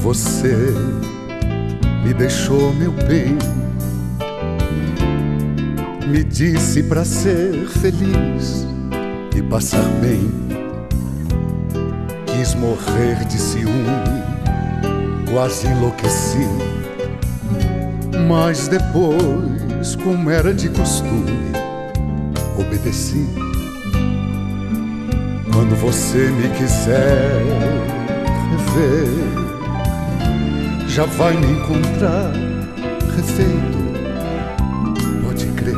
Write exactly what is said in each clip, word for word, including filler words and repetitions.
você me deixou, meu bem. Me disse pra ser feliz e passar bem. Quis morrer de ciúme, quase enlouqueci. Mas depois, como era de costume, obedeci. Quando você me quiser rever, já vai me encontrar refeito, pode crer.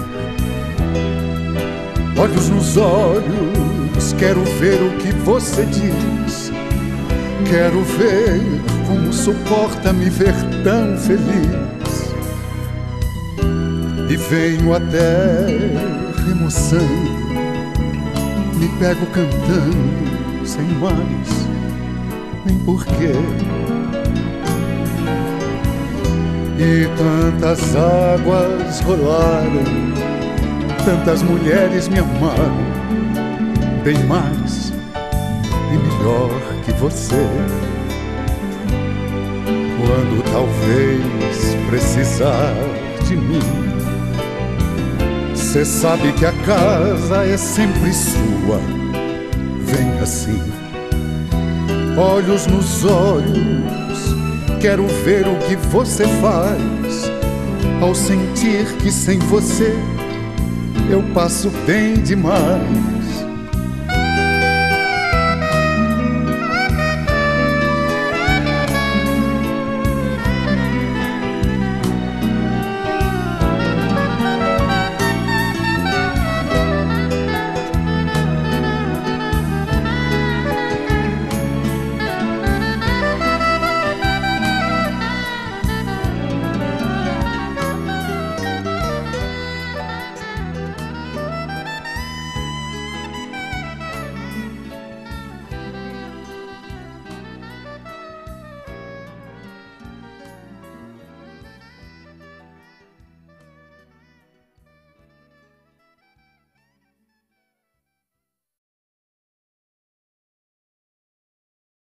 Olhos nos olhos, quero ver o que você diz. Quero ver como suporta me ver tão feliz. E venho até remoçando, me pego cantando sem mais nem porquê. E tantas águas rolaram, tantas mulheres me amaram, bem mais e melhor que você. Quando talvez precisar de mim, cê sabe que a casa é sempre sua. Vem assim, olhos nos olhos, quero ver o que você faz ao sentir que sem você eu passo bem demais.